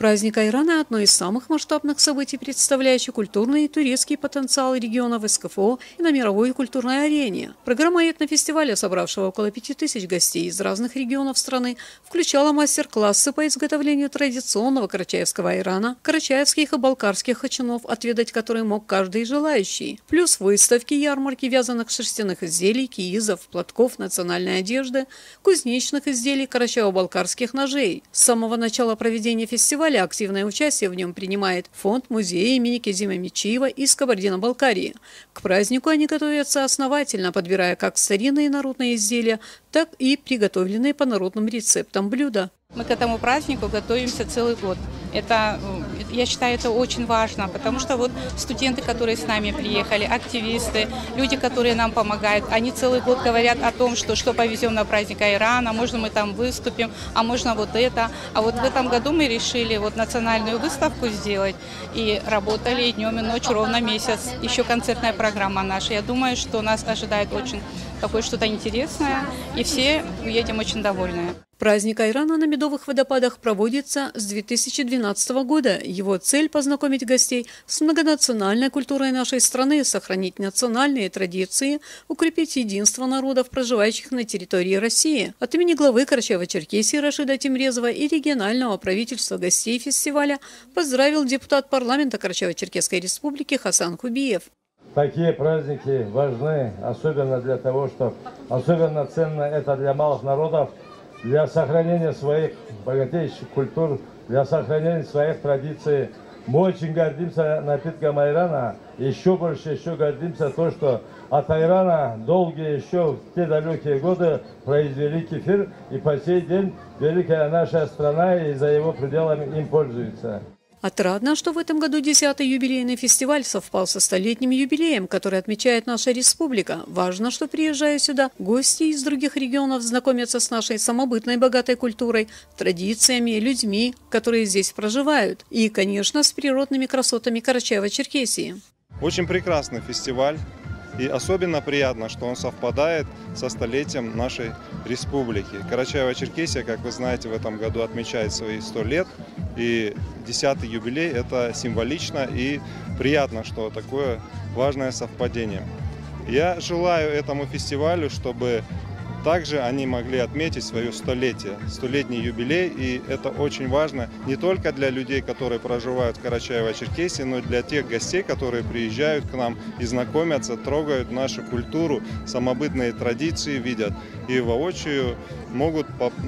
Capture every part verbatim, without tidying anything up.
Праздник Айрана – одно из самых масштабных событий, представляющих культурный и туристский потенциал регионов СКФО и на мировой культурной арене. Программа этнофестиваля, собравшего около пяти тысяч гостей из разных регионов страны, включала мастер-классы по изготовлению традиционного карачаевского айрана, карачаевских и балкарских хачунов, отведать которые мог каждый желающий. Плюс выставки, ярмарки вязаных шерстяных изделий, киизов, платков, национальной одежды, кузнечных изделий, карачаево-балкарских ножей. С самого начала проведения фестиваля активное участие в нем принимает фонд музея имени Кезима Мичиева из Кабардино-Балкарии. К празднику они готовятся основательно, подбирая как старинные народные изделия, так и приготовленные по народным рецептам блюда. Мы к этому празднику готовимся целый год. Это, я считаю, это очень важно, потому что вот студенты, которые с нами приехали, активисты, люди, которые нам помогают, они целый год говорят о том, что что повезем на праздник Айрана, можно мы там выступим, а можно вот это. А вот в этом году мы решили вот национальную выставку сделать и работали и днем, и ночью ровно месяц. Еще концертная программа наша. Я думаю, что нас ожидает очень такое что-то интересное, и все уедем очень довольные. Праздник Айрана на Медовых водопадах проводится с две тысячи двенадцатого года. Его цель – познакомить гостей с многонациональной культурой нашей страны, сохранить национальные традиции, укрепить единство народов, проживающих на территории России. От имени главы Карачаево-Черкесии Рашида Тимрезова и регионального правительства гостей фестиваля поздравил депутат парламента Карачаево-Черкесской республики Хасан Кубиев. Такие праздники важны, особенно для того, что особенно ценно это для малых народов, для сохранения своих богатейших культур, для сохранения своих традиций. Мы очень гордимся напитком айрана. Еще больше еще гордимся то, что от айрана долгие еще в те далекие годы произвели кефир. И по сей день великая наша страна и за его пределами им пользуется. Отрадно, что в этом году десятый юбилейный фестиваль совпал со столетним юбилеем, который отмечает наша республика. Важно, что, приезжая сюда, гости из других регионов знакомятся с нашей самобытной богатой культурой, традициями, людьми, которые здесь проживают. И, конечно, с природными красотами Карачаево-Черкесии. Очень прекрасный фестиваль. И особенно приятно, что он совпадает со столетием нашей республики. Карачаево-Черкесия, как вы знаете, в этом году отмечает свои сто лет. И десятый юбилей – это символично и приятно, что такое важное совпадение. Я желаю этому фестивалю, чтобы также они могли отметить свое столетие, столетний юбилей. И это очень важно не только для людей, которые проживают в Карачаево-Черкесии, но и для тех гостей, которые приезжают к нам и знакомятся, трогают нашу культуру, самобытные традиции видят. И воочию могут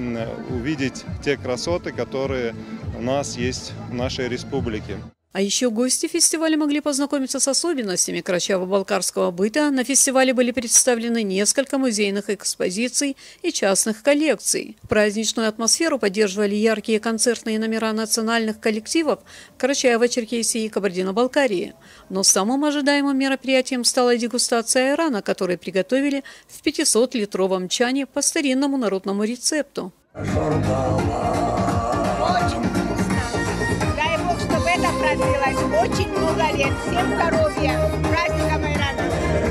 увидеть те красоты, которые у нас есть в нашей республике. А еще гости фестиваля могли познакомиться с особенностями карачаево-балкарского быта. На фестивале были представлены несколько музейных экспозиций и частных коллекций. Праздничную атмосферу поддерживали яркие концертные номера национальных коллективов Карачаево-Черкесии и Кабардино-Балкарии. Но самым ожидаемым мероприятием стала дегустация айрана, который приготовили в пятисотлитровом чане по старинному народному рецепту. Очень много лет. Всем здоровья. Праздником айрана.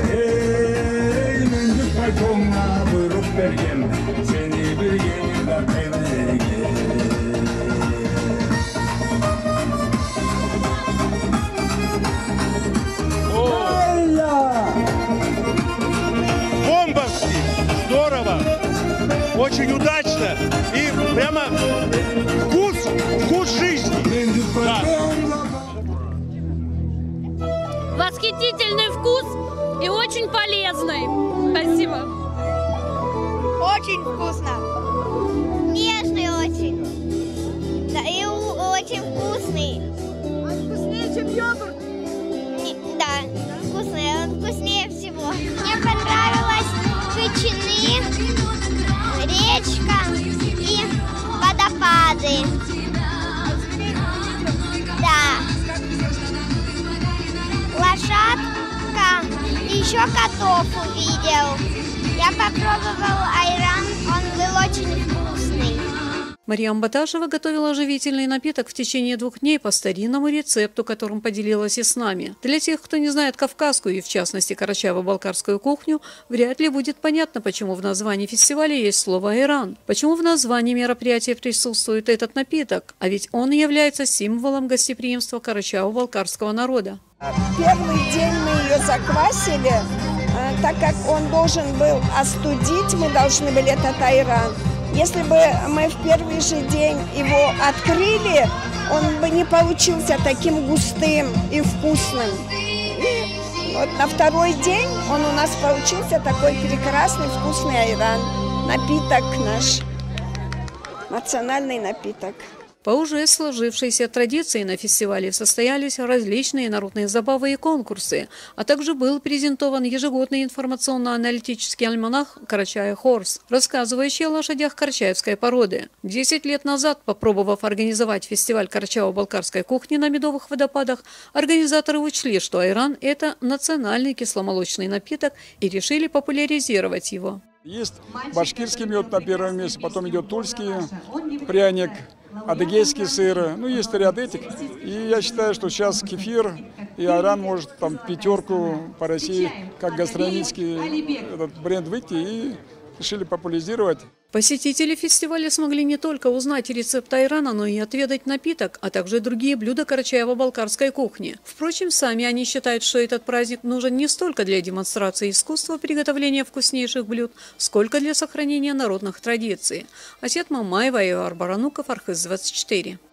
Бомбовски! Здорово! Очень удачно! И прямо вкус, вкус жизни! Да. Восхитительный вкус и очень полезный. Спасибо. Очень вкусно. Нежный очень. Да, и очень вкусный. Он вкуснее, чем йогурт? Не, да, вкусный. Он вкуснее всего. Мне понравилось ветчины, речка и водопады. Да. Лошадка и еще котов увидел. Я попробовал айран, он был очень вкусный. Мария Баташева готовила оживительный напиток в течение двух дней по старинному рецепту, которым поделилась и с нами. Для тех, кто не знает кавказскую и, в частности, карачаево-балкарскую кухню, вряд ли будет понятно, почему в названии фестиваля есть слово «айран», почему в названии мероприятия присутствует этот напиток, а ведь он является символом гостеприимства карачаево-балкарского народа. Первый день мы ее заквасили, так как он должен был остудить, мы должны были этот айран. Если бы мы в первый же день его открыли, он бы не получился таким густым и вкусным. И вот на второй день он у нас получился такой прекрасный вкусный айран. Напиток наш, национальный напиток. По уже сложившейся традиции на фестивале состоялись различные народные забавы и конкурсы, а также был презентован ежегодный информационно-аналитический альманах «Карачаево Хорс», рассказывающий о лошадях карачаевской породы. Десять лет назад, попробовав организовать фестиваль карачаево-балкарской кухни на Медовых водопадах, организаторы учли, что айран – это национальный кисломолочный напиток, и решили популяризировать его. Есть башкирский мед на первом месте, потом идет тульский пряник, адыгейский сыр, ну есть ряд этих. И я считаю, что сейчас кефир и айран может там пятерку по России как гастрономический этот бренд выйти, и решили популяризировать. Посетители фестиваля смогли не только узнать рецепт айрана, но и отведать напиток, а также другие блюда карачаево-балкарской кухни. Впрочем, сами они считают, что этот праздник нужен не столько для демонстрации искусства приготовления вкуснейших блюд, сколько для сохранения народных традиций. Асет Мамаева и Арбарануков, Архыз двадцать четыре.